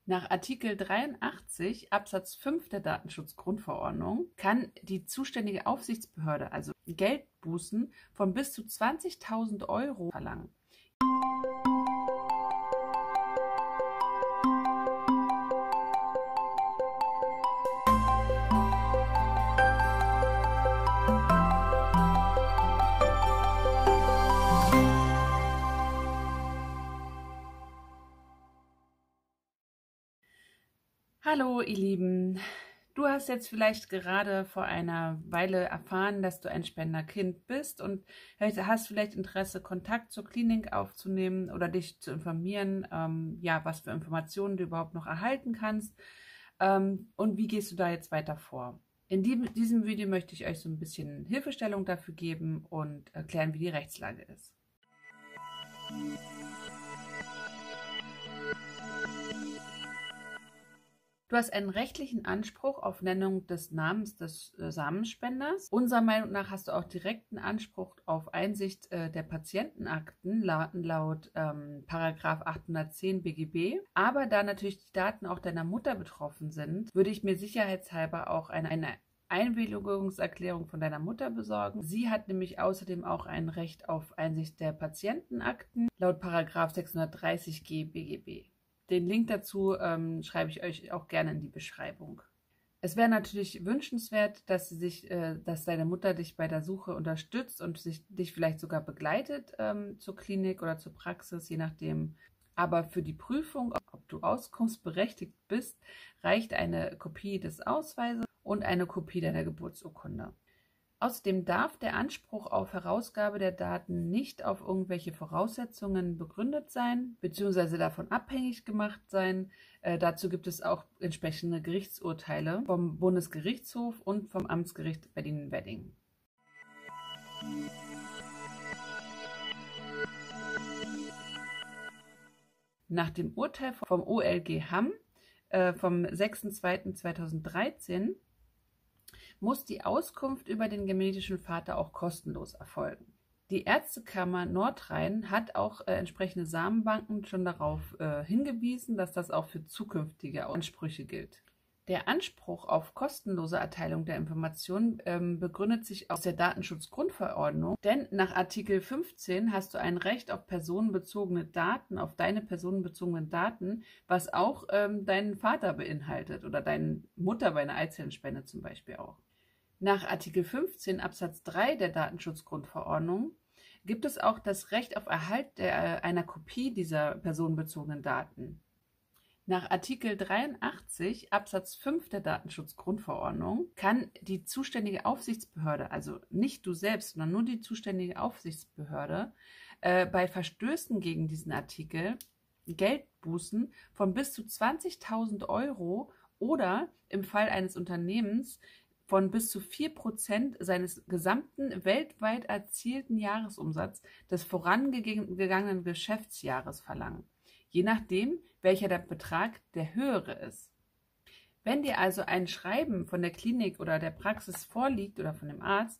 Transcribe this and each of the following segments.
Nach Artikel 83 Absatz 5 der Datenschutzgrundverordnung kann die zuständige Aufsichtsbehörde also Geldbußen von bis zu 20.000 Euro verlangen. Hallo, ihr Lieben. Du hast jetzt vielleicht gerade vor einer Weile erfahren, dass du ein Spenderkind bist und hast vielleicht Interesse, Kontakt zur Klinik aufzunehmen oder dich zu informieren, ja, was für Informationen du überhaupt noch erhalten kannst, und wie gehst du da jetzt weiter vor. In diesem Video möchte ich euch so ein bisschen Hilfestellung dafür geben und erklären, wie die Rechtslage ist. Du hast einen rechtlichen Anspruch auf Nennung des Namens des Samenspenders. Unserer Meinung nach hast du auch direkten Anspruch auf Einsicht der Patientenakten laut Paragraph 810 BGB. Aber da natürlich die Daten auch deiner Mutter betroffen sind, würde ich mir sicherheitshalber auch eine Einwilligungserklärung von deiner Mutter besorgen. Sie hat nämlich außerdem auch ein Recht auf Einsicht der Patientenakten laut Paragraph 630g BGB. Den Link dazu schreibe ich euch auch gerne in die Beschreibung. Es wäre natürlich wünschenswert, dass deine Mutter dich bei der Suche unterstützt und dich vielleicht sogar begleitet zur Klinik oder zur Praxis, je nachdem. Aber für die Prüfung, ob du auskunftsberechtigt bist, reicht eine Kopie des Ausweises und eine Kopie deiner Geburtsurkunde. Außerdem darf der Anspruch auf Herausgabe der Daten nicht auf irgendwelche Voraussetzungen begründet sein, beziehungsweise davon abhängig gemacht sein. Dazu gibt es auch entsprechende Gerichtsurteile vom Bundesgerichtshof und vom Amtsgericht Berlin-Wedding. Nach dem Urteil vom OLG Hamm vom 6.2.2013 muss die Auskunft über den genetischen Vater auch kostenlos erfolgen. Die Ärztekammer Nordrhein hat auch entsprechende Samenbanken schon darauf hingewiesen, dass das auch für zukünftige Ansprüche gilt. Der Anspruch auf kostenlose Erteilung der Informationen begründet sich aus der Datenschutzgrundverordnung, denn nach Artikel 15 hast du ein Recht auf personenbezogene Daten, auf deine personenbezogenen Daten, was auch deinen Vater beinhaltet oder deine Mutter bei einer Eizellenspende zum Beispiel auch. Nach Artikel 15 Absatz 3 der Datenschutzgrundverordnung gibt es auch das Recht auf Erhalt einer Kopie dieser personenbezogenen Daten. Nach Artikel 83 Absatz 5 der Datenschutzgrundverordnung kann die zuständige Aufsichtsbehörde, also nicht du selbst, sondern nur die zuständige Aufsichtsbehörde, bei Verstößen gegen diesen Artikel Geldbußen von bis zu 20.000 Euro oder im Fall eines Unternehmens von bis zu 4% seines gesamten weltweit erzielten Jahresumsatzes des vorangegangenen Geschäftsjahres verlangen, je nachdem, welcher der Betrag der höhere ist. Wenn dir also ein Schreiben von der Klinik oder der Praxis vorliegt oder von dem Arzt,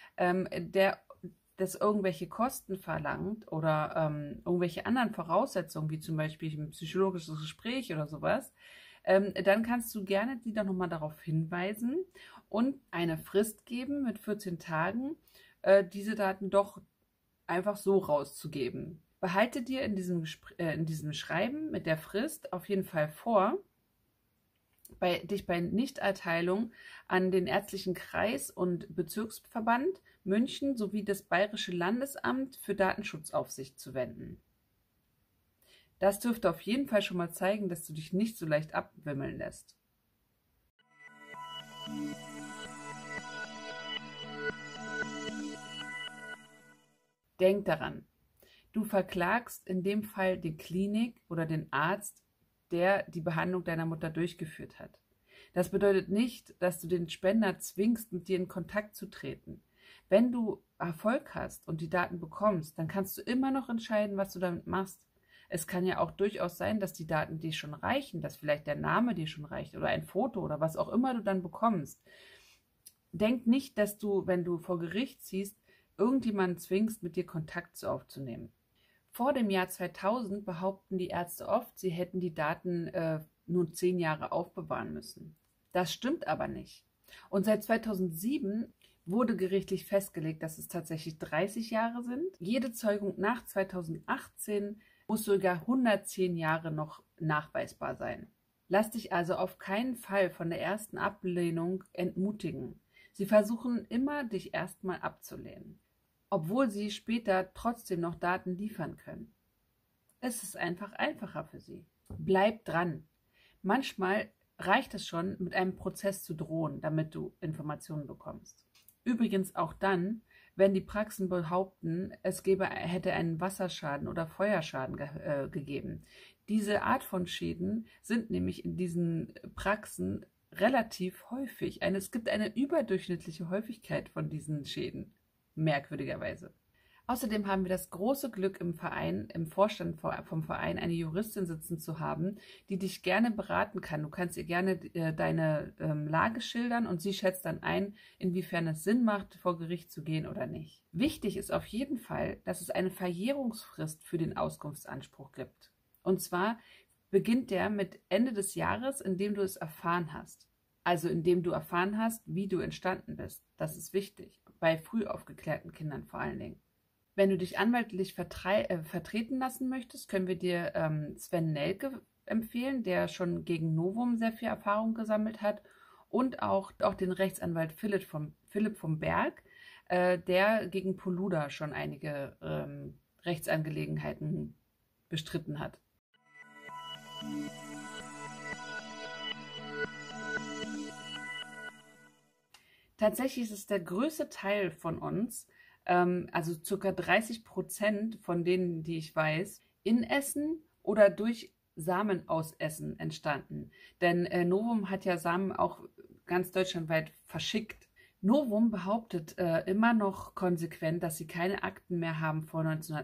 das irgendwelche Kosten verlangt oder irgendwelche anderen Voraussetzungen, wie zum Beispiel ein psychologisches Gespräch oder sowas, dann kannst du gerne die dann nochmal darauf hinweisen und eine Frist geben mit 14 Tagen, diese Daten doch einfach so rauszugeben. Behalte dir in diesem Schreiben mit der Frist auf jeden Fall vor, dich bei Nichterteilung an den ärztlichen Kreis- und Bezirksverband München sowie das Bayerische Landesamt für Datenschutzaufsicht zu wenden. Das dürfte auf jeden Fall schon mal zeigen, dass du dich nicht so leicht abwimmeln lässt. Denk daran, du verklagst in dem Fall die Klinik oder den Arzt, der die Behandlung deiner Mutter durchgeführt hat. Das bedeutet nicht, dass du den Spender zwingst, mit dir in Kontakt zu treten. Wenn du Erfolg hast und die Daten bekommst, dann kannst du immer noch entscheiden, was du damit machst. Es kann ja auch durchaus sein, dass die Daten dir schon reichen, dass vielleicht der Name dir schon reicht oder ein Foto oder was auch immer du dann bekommst. Denk nicht, dass du, wenn du vor Gericht ziehst, irgendjemanden zwingst, mit dir Kontakt aufzunehmen. Vor dem Jahr 2000 behaupten die Ärzte oft, sie hätten die Daten nur 10 Jahre aufbewahren müssen. Das stimmt aber nicht. Und seit 2007 wurde gerichtlich festgelegt, dass es tatsächlich 30 Jahre sind. Jede Zeugung nach 2018 muss sogar 110 Jahre noch nachweisbar sein. Lass dich also auf keinen Fall von der ersten Ablehnung entmutigen. Sie versuchen immer, dich erstmal abzulehnen, obwohl sie später trotzdem noch Daten liefern können. Es ist einfach einfacher für sie. Bleib dran. Manchmal reicht es schon, mit einem Prozess zu drohen, damit du Informationen bekommst. Übrigens auch dann, wenn die Praxen behaupten, hätte einen Wasserschaden oder Feuerschaden gegeben. Diese Art von Schäden sind nämlich in diesen Praxen relativ häufig. Es gibt eine überdurchschnittliche Häufigkeit von diesen Schäden, merkwürdigerweise. Außerdem haben wir das große Glück im Vorstand vom Verein eine Juristin sitzen zu haben, die dich gerne beraten kann. Du kannst ihr gerne deine Lage schildern und sie schätzt dann ein, inwiefern es Sinn macht, vor Gericht zu gehen oder nicht. Wichtig ist auf jeden Fall, dass es eine Verjährungsfrist für den Auskunftsanspruch gibt. Und zwar beginnt der mit Ende des Jahres, in dem du es erfahren hast. Also in dem du erfahren hast, wie du entstanden bist. Das ist wichtig, bei früh aufgeklärten Kindern vor allen Dingen. Wenn du dich anwaltlich vertreten lassen möchtest, können wir dir Sven Nelke empfehlen, der schon gegen Novum sehr viel Erfahrung gesammelt hat, und auch den Rechtsanwalt Philipp vom Berg, der gegen Poluda schon einige Rechtsangelegenheiten bestritten hat. Tatsächlich ist es der größte Teil von uns, also ca. 30% von denen, die ich weiß, in Essen oder durch Samen aus Essen entstanden. Denn Novum hat ja Samen auch ganz deutschlandweit verschickt. Novum behauptet immer noch konsequent, dass sie keine Akten mehr haben vor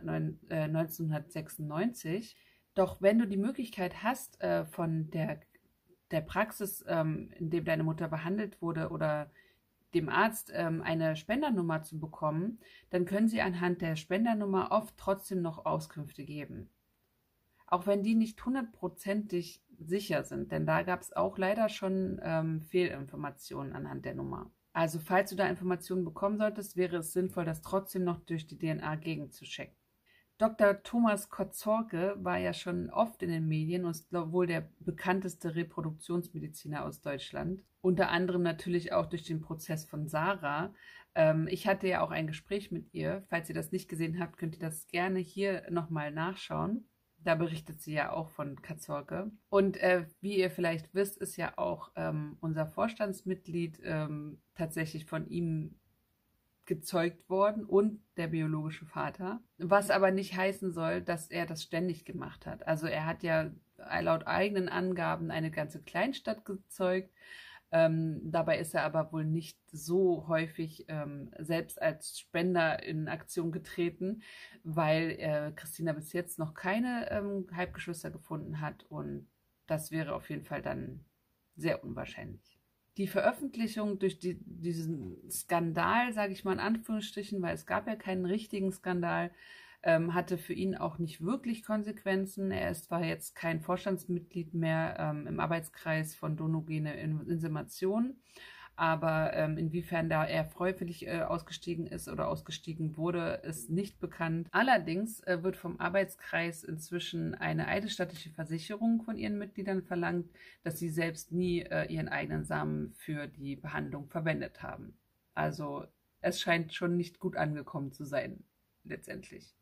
1996. Doch wenn du die Möglichkeit hast, von der Praxis, in dem deine Mutter behandelt wurde, oder dem Arzt eine Spendernummer zu bekommen, dann können sie anhand der Spendernummer oft trotzdem noch Auskünfte geben. Auch wenn die nicht 100%ig sicher sind, denn da gab es auch leider schon Fehlinformationen anhand der Nummer. Also falls du da Informationen bekommen solltest, wäre es sinnvoll, das trotzdem noch durch die DNA gegenzuchecken. Dr. Thomas Kotzorke war ja schon oft in den Medien und ist wohl der bekannteste Reproduktionsmediziner aus Deutschland. Unter anderem natürlich auch durch den Prozess von Sarah. Ich hatte ja auch ein Gespräch mit ihr. Falls ihr das nicht gesehen habt, könnt ihr das gerne hier nochmal nachschauen. Da berichtet sie ja auch von Kotzorke. Und wie ihr vielleicht wisst, ist ja auch unser Vorstandsmitglied tatsächlich von ihm gezeugt worden und der biologische Vater, was aber nicht heißen soll, dass er das ständig gemacht hat. Also er hat ja laut eigenen Angaben eine ganze Kleinstadt gezeugt, dabei ist er aber wohl nicht so häufig selbst als Spender in Aktion getreten, weil Christina bis jetzt noch keine Halbgeschwister gefunden hat und das wäre auf jeden Fall dann sehr unwahrscheinlich. Die Veröffentlichung durch diesen Skandal, sage ich mal in Anführungsstrichen, weil es gab ja keinen richtigen Skandal, hatte für ihn auch nicht wirklich Konsequenzen. Er ist zwar jetzt kein Vorstandsmitglied mehr im Arbeitskreis von Donogene Insemination, aber inwiefern da er freiwillig ausgestiegen ist oder ausgestiegen wurde, ist nicht bekannt. Allerdings wird vom Arbeitskreis inzwischen eine eidesstattliche Versicherung von ihren Mitgliedern verlangt, dass sie selbst nie ihren eigenen Samen für die Behandlung verwendet haben. Also es scheint schon nicht gut angekommen zu sein, letztendlich.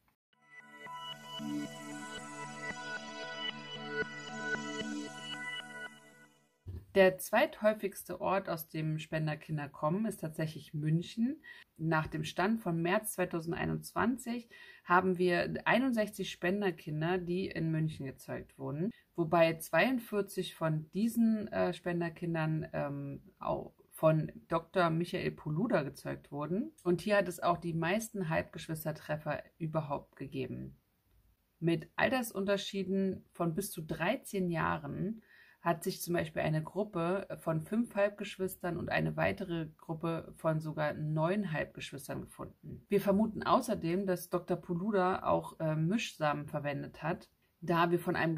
Der zweithäufigste Ort, aus dem Spenderkinder kommen, ist tatsächlich München. Nach dem Stand von März 2021 haben wir 61 Spenderkinder, die in München gezeugt wurden, wobei 42 von diesen Spenderkindern auch von Dr. Michael Poluda gezeugt wurden. Und hier hat es auch die meisten Halbgeschwistertreffer überhaupt gegeben. Mit Altersunterschieden von bis zu 13 Jahren hat sich zum Beispiel eine Gruppe von 5 Halbgeschwistern und eine weitere Gruppe von sogar 9 Halbgeschwistern gefunden. Wir vermuten außerdem, dass Dr. Poluda auch Mischsamen verwendet hat, da wir von einem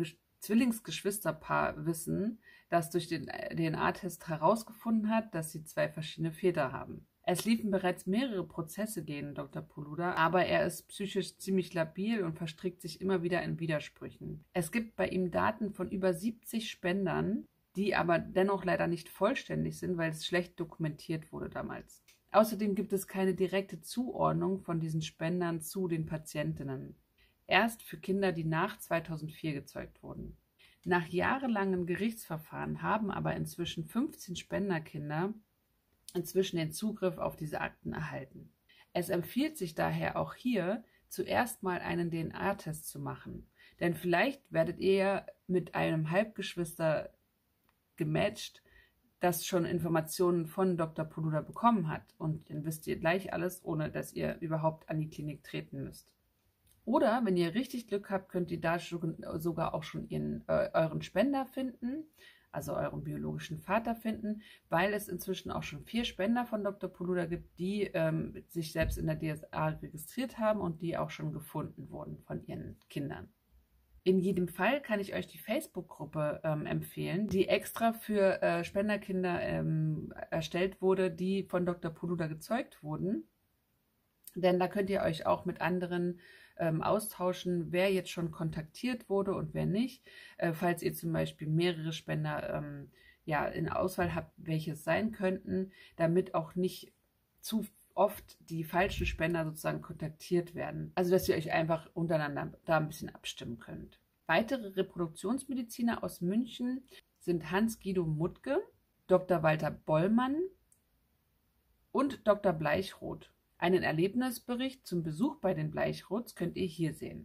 Zwillingsgeschwisterpaar wissen, das durch den DNA-Test herausgefunden hat, dass sie 2 verschiedene Väter haben. Es liefen bereits mehrere Prozesse gegen Dr. Poluda, aber er ist psychisch ziemlich labil und verstrickt sich immer wieder in Widersprüchen. Es gibt bei ihm Daten von über 70 Spendern, die aber dennoch leider nicht vollständig sind, weil es schlecht dokumentiert wurde damals. Außerdem gibt es keine direkte Zuordnung von diesen Spendern zu den Patientinnen. Erst für Kinder, die nach 2004 gezeugt wurden. Nach jahrelangen Gerichtsverfahren haben aber inzwischen 15 Spenderkinder inzwischen den Zugriff auf diese Akten erhalten. Es empfiehlt sich daher auch hier, zuerst mal einen DNA-Test zu machen. Denn vielleicht werdet ihr ja mit einem Halbgeschwister gematcht, das schon Informationen von Dr. Poluda bekommen hat. Und dann wisst ihr gleich alles, ohne dass ihr überhaupt an die Klinik treten müsst. Oder, wenn ihr richtig Glück habt, könnt ihr da sogar auch schon euren Spender finden, also euren biologischen Vater finden, weil es inzwischen auch schon 4 Spender von Dr. Poluda gibt, die sich selbst in der DSA registriert haben und die auch schon gefunden wurden von ihren Kindern. In jedem Fall kann ich euch die Facebook-Gruppe empfehlen, die extra für Spenderkinder erstellt wurde, die von Dr. Poluda gezeugt wurden. Denn da könnt ihr euch auch mit anderen austauschen, wer jetzt schon kontaktiert wurde und wer nicht. Falls ihr zum Beispiel mehrere Spender in Auswahl habt, welche es sein könnten, damit auch nicht zu oft die falschen Spender sozusagen kontaktiert werden. Also dass ihr euch einfach untereinander da ein bisschen abstimmen könnt. Weitere Reproduktionsmediziner aus München sind Hans-Guido Muttke, Dr. Walter Bollmann und Dr. Bleichroth. Einen Erlebnisbericht zum Besuch bei den Bleichroths könnt ihr hier sehen.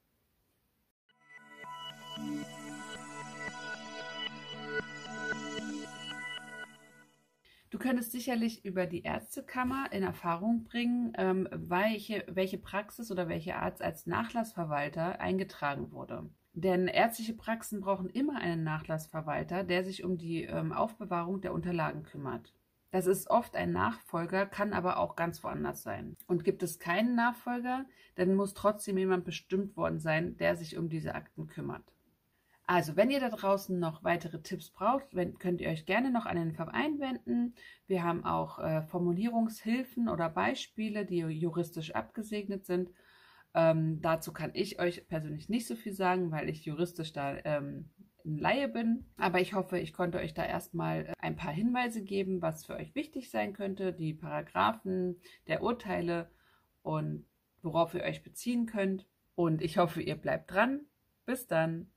Du könntest sicherlich über die Ärztekammer in Erfahrung bringen, welche Praxis oder welcher Arzt als Nachlassverwalter eingetragen wurde. Denn ärztliche Praxen brauchen immer einen Nachlassverwalter, der sich um die Aufbewahrung der Unterlagen kümmert. Das ist oft ein Nachfolger, kann aber auch ganz woanders sein. Und gibt es keinen Nachfolger, dann muss trotzdem jemand bestimmt worden sein, der sich um diese Akten kümmert. Also, wenn ihr da draußen noch weitere Tipps braucht, könnt ihr euch gerne noch an den Verein wenden. Wir haben auch Formulierungshilfen oder Beispiele, die juristisch abgesegnet sind. Dazu kann ich euch persönlich nicht so viel sagen, weil ich juristisch da ein Laie bin. Aber ich hoffe, ich konnte euch da erstmal ein paar Hinweise geben, was für euch wichtig sein könnte, die Paragraphen der Urteile und worauf ihr euch beziehen könnt. Und ich hoffe, ihr bleibt dran. Bis dann!